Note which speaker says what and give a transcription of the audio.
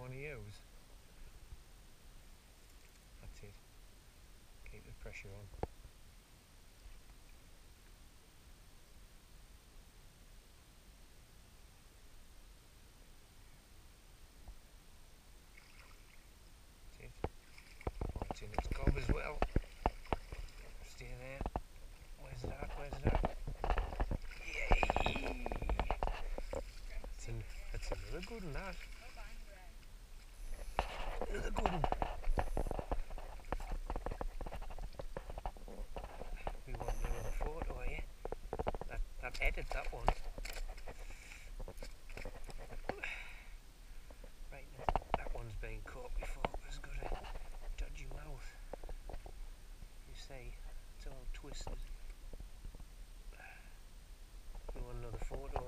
Speaker 1: want to use. That's it. Keep the pressure on. That's it. Oh, it's in its gob as well. Stay there. Where's that? Where's that? Yay! That's another good one, that. Another good one. We want another photo here. That edited that one. Right, that one's been caught before. It's got a dodgy mouth. You see, it's all twisted. We want another photo.